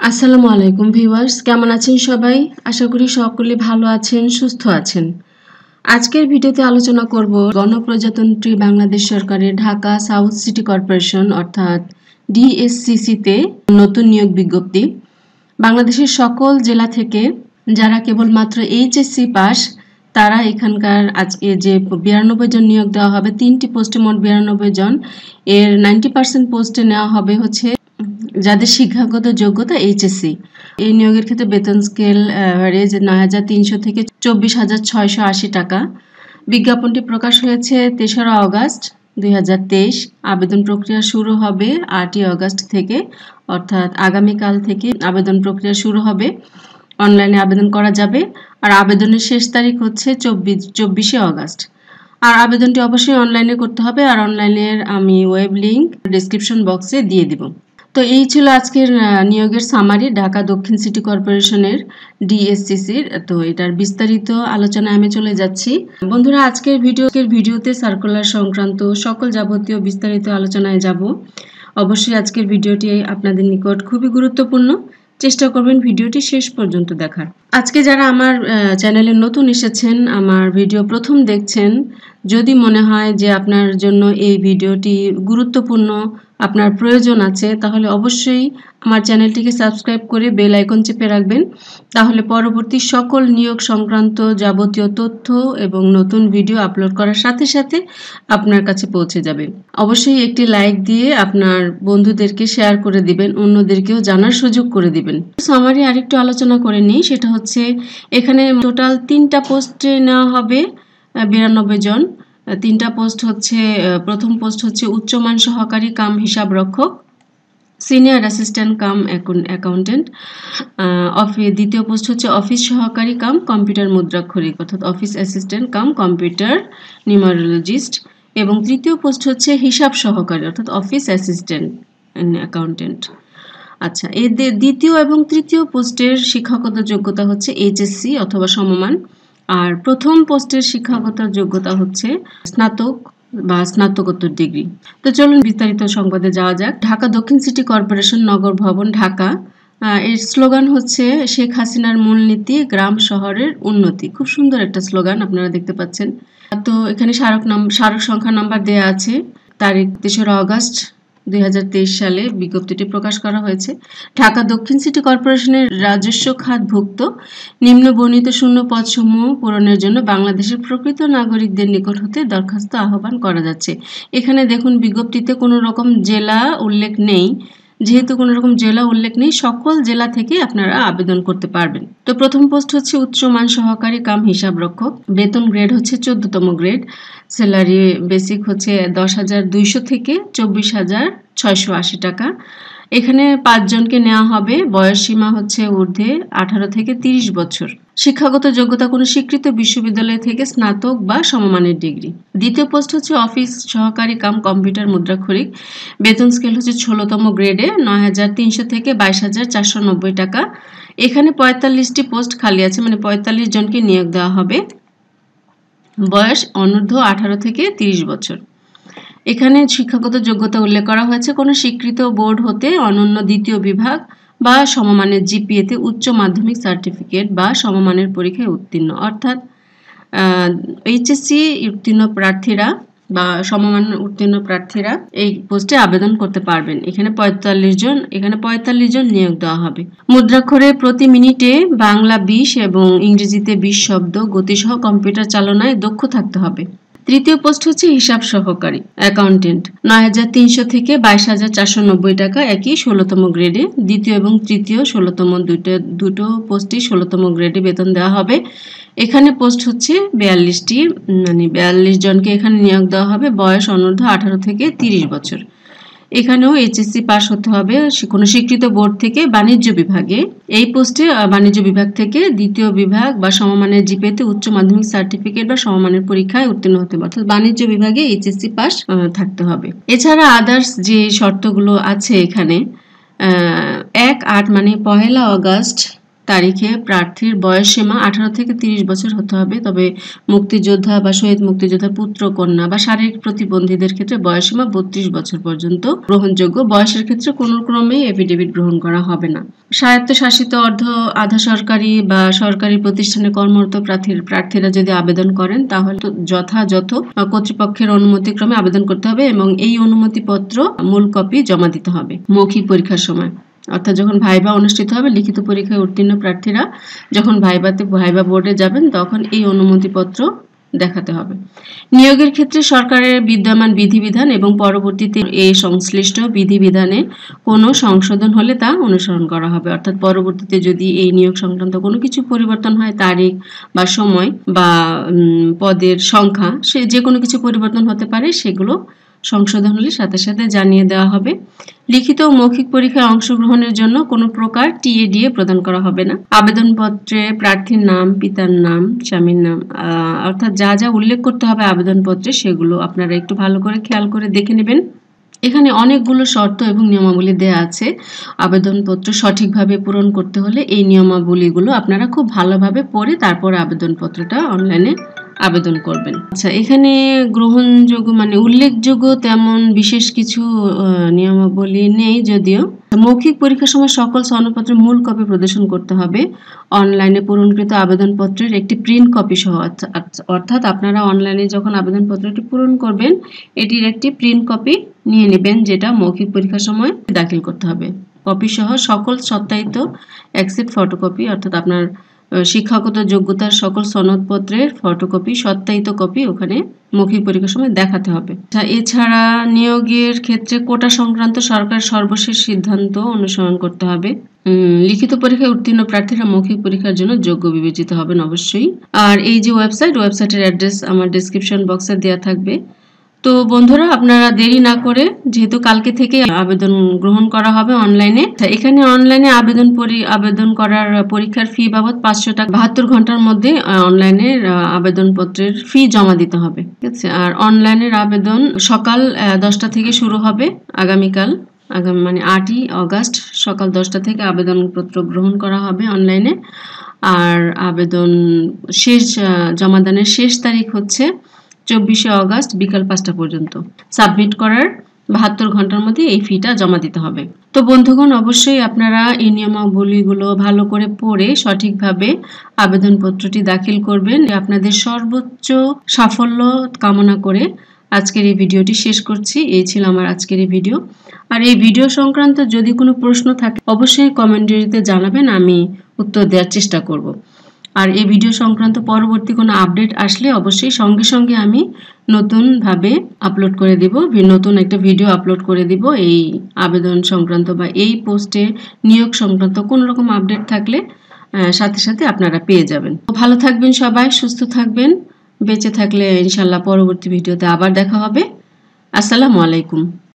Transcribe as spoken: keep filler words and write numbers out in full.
আসসালামু আলাইকুম ভিউয়ার্স, কেমন আছেন সবাই? আশা করি সকলে ভালো আছেন, সুস্থ আছেন। আজকের ভিডিওতে আলোচনা করব গণপ্রজাতন্ত্রী বাংলাদেশ সরকারের ঢাকা সাউথ সিটি কর্পোরেশন অর্থাৎ ডিএসসিসি তে নতুন নিয়োগ বিজ্ঞপ্তি। বাংলাদেশের সকল জেলা থেকে যারা কেবলমাত্র এইচএসসি পাস তারা এখানকার আজকে যে বিরানব্বই জন নিয়োগ দেওয়া হবে, তিনটি পোস্টে মোট বিরানব্বই জন, এর নাইনটি পার্সেন্ট পোস্টে নেওয়া হবে হচ্ছে যাদের শিক্ষাগত যোগ্যতা এইচএসসি। এই নিয়োগের ক্ষেত্রে বেতন স্কেল অ্যাভারেজ নয় হাজার তিনশো থেকে চব্বিশ হাজার ছয়শো আশি টাকা। বিজ্ঞাপনটি প্রকাশ হয়েছে তেসরা অগাস্ট দুই হাজার তেইশ। আবেদন প্রক্রিয়া শুরু হবে আটই অগাস্ট থেকে, অর্থাৎ আগামীকাল থেকে আবেদন প্রক্রিয়া শুরু হবে। অনলাইনে আবেদন করা যাবে আর আবেদনের শেষ তারিখ হচ্ছে চব্বিশ চব্বিশে অগাস্ট। আর আবেদনটি অবশ্যই অনলাইনে করতে হবে, আর অনলাইনের আমি ওয়েব লিঙ্ক ডেসক্রিপশন বক্সে দিয়ে দিব। তো এই ছিল আজকের নিয়োগের সামারি ঢাকা দক্ষিণ সিটি কর্পোরেশনের ডিএসসিসির। তো এটার বিস্তারিত আলোচনায় আমি চলে যাচ্ছি। বন্ধুরা, আজকের ভিডিওর ভিডিওতে সার্কুলার সংক্রান্ত সকল যাবতীয় বিস্তারিত আলোচনায় যাব। অবশ্যই আজকের ভিডিওটি আপনাদের নিকট খুবই গুরুত্বপূর্ণ। চেষ্টা করবেন ভিডিওটি শেষ পর্যন্ত দেখার। আজকে যারা আমার চ্যানেলে নতুন এসেছেন, আমার ভিডিও প্রথম দেখছেন, যদি মনে হয় যে আপনার জন্য এই ভিডিওটি গুরুত্বপূর্ণ, আপনার প্রয়োজন আছে, তাহলে অবশ্যই আমার চ্যানেলটিকে সাবস্ক্রাইব করে বেল আইকন চেপে রাখবেন। তাহলে পরবর্তী সকল নিয়োগ সংক্রান্ত যাবতীয় তথ্য এবং নতুন ভিডিও আপলোড করার সাথে সাথে আপনার কাছে পৌঁছে যাবে। অবশ্যই একটি লাইক দিয়ে আপনার বন্ধুদেরকে শেয়ার করে দিবেন, অন্যদেরকেও জানার সুযোগ করে দিবেন। সামারি আরেকটু আলোচনা করে নিই, সেটা হচ্ছে এখানে টোটাল তিনটা পোস্টে নেওয়া হবে বিরানব্বই জন। তিনটা পোস্ট হচ্ছে, প্রথম পোস্ট হচ্ছে উচ্চমান সহকারী কাম হিসাব রক্ষক, সিনিয়র অ্যাসিস্ট্যান্ট কাম অ্যাকাউন্টেন্ট। দ্বিতীয় পোস্ট হচ্ছে অফিস সহকারী কাম কম্পিউটার মুদ্রাক্ষরিক অর্থাৎ office assistant cum computer numerologist. এবং তৃতীয় পোস্ট হচ্ছে হিসাব সহকারী অর্থাৎ অফিস অ্যাসিস্ট্যান্ট অ্যাকাউন্টেন্ট। আচ্ছা, এই দ্বিতীয় এবং তৃতীয় পোস্টের শিক্ষাগত যোগ্যতা হচ্ছে এইচএসসি অথবা সমমান, আর প্রথম পোস্টের শিক্ষাগত যোগ্যতা হচ্ছে স্নাতক বা স্নাতকোত্তর ডিগ্রি। তো চলুন বিস্তারিত সংবাদে যাওয়া যাক। ঢাকা দক্ষিণ সিটি কর্পোরেশন নগর ভবন ঢাকা, এর স্লোগান হচ্ছে শেখ হাসিনার মূলনীতি গ্রাম শহরের উন্নতি। খুব সুন্দর একটা স্লোগান আপনারা দেখতে পাচ্ছেন। তো এখানে স্মারক নাম স্মারক সংখ্যা নাম্বার দেয়া আছে। তারিখ তেসরা অগাস্ট দুই হাজার তেইশ সালে বিজ্ঞপ্তিটি প্রকাশ করা হয়েছে। ঢাকা দক্ষিণ সিটি কর্পোরেশনের রাজস্ব খাতভুক্ত নিম্ন বর্ণিত শূন্য পদসমূহ পূরণের জন্য বাংলাদেশের প্রকৃত নাগরিকদের নিকট হতে দরখাস্ত আহ্বান করা যাচ্ছে। এখানে দেখুন বিজ্ঞপ্তিতে কোনো রকম জেলা উল্লেখ নেই। যেহেতু কোনো রকম জেলা উল্লেখ নেই, সকল জেলা থেকে আপনারা আবেদন করতে পারবেন। তো প্রথম পোস্ট হচ্ছে উচ্চমান সহকারী কাম হিসাব রক্ষক, বেতন গ্রেড হচ্ছে চোদ্দতম গ্রেড, স্যালারি বেসিক হচ্ছে দশ হাজার দুইশো থেকে চব্বিশ হাজার ছয়শো আশি টাকা। এখানে পাঁচজনকে নেওয়া হবে, বয়স সীমা হচ্ছে ঊর্ধ্বে আঠারো থেকে তিরিশ বছর। শিক্ষাগত যোগ্যতা কোনো স্বীকৃত বিশ্ববিদ্যালয় থেকে স্নাতক বা সমমানের ডিগ্রি। দ্বিতীয় পোস্ট হচ্ছে অফিস সহকারী কাম কম্পিউটার মুদ্রাক্ষরিক, বেতন স্কেল হচ্ছে ষোলোতম গ্রেডে নয় হাজার তিনশো থেকে বাইশ হাজার চারশো নব্বই টাকা। এখানে পঁয়তাল্লিশটি পোস্ট খালি আছে, মানে পঁয়তাল্লিশ জনকে নিয়োগ দেওয়া হবে। বয়স অনূর্ধ্ব আঠারো থেকে তিরিশ বছর। এখানে শিক্ষাগত যোগ্যতা উল্লেখ করা হয়েছে কোনো স্বীকৃত বোর্ড হতে অনন্য দ্বিতীয় বিভাগ বা সমমানের জিপিএতে উচ্চ মাধ্যমিক সার্টিফিকেট বা সমমানের পরীক্ষায় উত্তীর্ণ, অর্থাৎ এইচএসসি উত্তীর্ণ প্রার্থীরা বা সমমান উত্তীর্ণ প্রার্থীরা এই পোস্টে আবেদন করতে পারবেন। এখানে পঁয়তাল্লিশ জন এখানে পঁয়তাল্লিশ জন নিয়োগ দেওয়া হবে। মুদ্রাক্ষরে প্রতি মিনিটে বাংলা বিশ এবং ইংরেজিতে বিশ শব্দ গতিসহ কম্পিউটার চালনায় দক্ষ থাকতে হবে। তৃতীয় পোস্ট হচ্ছে হিসাব সহকারী অ্যাকাউন্টেন্ট, নয় হাজার তিনশো থেকে বাইশ হাজার চারশো নব্বই টাকা, একই ষোলোতম গ্রেডে। দ্বিতীয় এবং তৃতীয় ষোলোতম দুটো দুটো পোস্টই ষোলোতম গ্রেডে বেতন দেওয়া হবে। এখানে পোস্ট হচ্ছে বিয়াল্লিশটি, মানে বিয়াল্লিশ জনকে এখানে নিয়োগ দেওয়া হবে। বয়স অনূর্ধ্ব আঠারো থেকে তিরিশ বছর। এখানেও এইচএসসি পাস হতে হবে কোনো স্বীকৃত বোর্ড থেকে বাণিজ্য বিভাগে। এই পোস্টে বাণিজ্য বিভাগ থেকে দ্বিতীয় বিভাগ বা সমমানের জিপিএতে উচ্চ মাধ্যমিক সার্টিফিকেট বা সমমানের পরীক্ষায় উত্তীর্ণ হতে হবে, অর্থাৎ বাণিজ্য বিভাগে এইচএসসি পাস থাকতে হবে। এছাড়া আদার্স যে শর্তগুলো আছে এখানে, এক আট মানে পহেলা অগাস্ট তারিখে প্রার্থীর বয়স সীমা আঠারো থেকে তিরিশ বছর হতে হবে। তবে মুক্তিযোদ্ধা বা শহীদ মুক্তিযোদ্ধার পুত্র কন্যা বা শারীরিক প্রতিবন্ধীদের ক্ষেত্রে বয়স সীমা বত্রিশ বছর পর্যন্ত গ্রহণযোগ্য। বয়সের ক্ষেত্রে কোনো ক্রমেই এফিডেভিট গ্রহণ করা হবে না। স্বায়ত্তশাসিত অর্ধ আধা সরকারি বা সরকারি প্রতিষ্ঠানে কর্মরত প্রার্থীর প্রার্থীরা যদি আবেদন করেন তাহলে যথাযথ কর্তৃপক্ষের অনুমতিক্রমে আবেদন করতে হবে এবং এই অনুমতিপত্র মূল কপি জমা দিতে হবে মৌখিক পরীক্ষার সময়। অর্থাৎ যখন ভাইবা অনুষ্ঠিত হবে, লিখিত পরীক্ষায় উত্তীর্ণ প্রার্থীরা যখন ভাইবাতে ভাইবা বোর্ডে যাবেন তখন এই অনুমতিপত্র দেখাতে হবে। নিয়োগের ক্ষেত্রে সরকারের বিদ্যমান বিধিবিধান এবং পরবর্তীতে এই সংশ্লিষ্ট বিধিবিধানে কোনো সংশোধন হলে তা অনুসরণ করা হবে। অর্থাৎ পরবর্তীতে যদি এই নিয়োগ সংক্রান্ত কোনো কিছু পরিবর্তন হয়, তারিখ বা সময় বা পদের সংখ্যা, সে যে কোনো কিছু পরিবর্তন হতে পারে, সেগুলো সংশোধন হলে সাথে সাথে জানিয়ে দেওয়া হবে। লিখিত ও মৌখিক পরীক্ষায় অংশগ্রহণের জন্য কোনো প্রকার টিএডিএ প্রদান করা হবে না। আবেদনপত্রে প্রার্থীর নাম, পিতার নাম, স্বামীর নাম অর্থাৎ যা যা উল্লেখ করতে হবে আবেদনপত্রে সেগুলো আপনারা একটু ভালো করে খেয়াল করে দেখে নেবেন। এখানে অনেকগুলো শর্ত এবং নিয়মাবলী দেয়া আছে। আবেদনপত্র সঠিকভাবে পূরণ করতে হলে এই নিয়মাবলীগুলো আপনারা খুব ভালোভাবে পড়ে তারপর আবেদনপত্রটা অনলাইনে আবেদন করবেন। আচ্ছা, এখানে গ্রহণযোগ্য মানে উল্লেখযোগ্য তেমন বিশেষ কিছু নিয়মাবলী নেই, যদিও মৌখিক পরীক্ষার সময় সকল সনদপত্রের মূল কপি প্রদর্শন করতে হবে। অনলাইনে পূরণকৃত আবেদনপত্রের একটি প্রিন্ট কপি সহ, অর্থাৎ আপনারা অনলাইনে যখন আবেদনপত্রটি পূরণ করবেন এটির একটি প্রিন্ট কপি নিয়ে নেবেন, যেটা মৌখিক পরীক্ষার সময় দাখিল করতে হবে। কপি সহ সকল সত্যায়িত এক্সেপ্ট ফটোকপি, অর্থাৎ আপনার শিক্ষাগত যোগ্যতার সকল সনদপত্রের ফটোকপি, সত্যায়িত কপি ওখানে মৌখিক পরীক্ষার সময় দেখাতে হবে। এছাড়া নিয়োগের ক্ষেত্রে কোটা সংক্রান্ত সরকার সর্বশেষ সিদ্ধান্ত অনুসরণ করতে হবে। লিখিত পরীক্ষায় উত্তীর্ণ প্রার্থীরা মৌখিক পরীক্ষার জন্য যোগ্য বিবেচিত হবেন অবশ্যই। আর এই যে ওয়েবসাইট, ওয়েবসাইটের অ্যাড্রেস আমার ডেসক্রিপশন বক্সে দেওয়া থাকবে। তো বন্ধুরা, আপনারা দেরি না করে, যেহেতু কালকে থেকে আবেদন গ্রহণ করা হবে অনলাইনে, এখানে অনলাইনে আবেদন আবেদন করার পরীক্ষার ফি বাবদ পাঁচশো টাকা বাহাত্তর ঘন্টার মধ্যে অনলাইনে আবেদনপত্রের ফি জমা দিতে হবে। ঠিক আছে। আর অনলাইনের আবেদন সকাল দশটা থেকে শুরু হবে আগামীকাল, আগামী মানে আটই অগাস্ট সকাল দশটা থেকে আবেদনপত্র গ্রহণ করা হবে অনলাইনে। আর আবেদন শেষ জমাদানের শেষ তারিখ হচ্ছে চব্বিশে অগাস্ট বিকাল পাঁচটা পর্যন্ত। সাবমিট করার বাহাত্তর ঘন্টার মধ্যে এই ফিটা জমা দিতে হবে। তো বন্ধুগণ, অবশ্যই আপনারা এই নিয়মাবলীগুলো ভালো করে পড়ে সঠিকভাবে আবেদনপত্রটি দাখিল করবেন। আপনাদের সর্বোচ্চ সাফল্য কামনা করে আজকের এই ভিডিওটি শেষ করছি। এই ছিল আমার আজকের এই ভিডিও। আর এই ভিডিও সংক্রান্ত যদি কোনো প্রশ্ন থাকে অবশ্যই কমেন্টে জানাবেন, আমি উত্তর দেওয়ার চেষ্টা করব। আর এই ভিডিও সংক্রান্ত পরবর্তী কোনো আপডেট আসলে অবশ্যই সঙ্গে সঙ্গে আমি নতুনভাবে আপলোড করে দিব, নতুন একটা ভিডিও আপলোড করে দিব। এই আবেদন সংক্রান্ত বা এই পোস্টে নিয়োগ সংক্রান্ত কোনো রকম আপডেট থাকলে সাথে সাথে আপনারা পেয়ে যাবেন। ভালো থাকবেন সবাই, সুস্থ থাকবেন, বেঁচে থাকলে ইনশাল্লাহ পরবর্তী ভিডিওতে আবার দেখা হবে। আসসালামু আলাইকুম।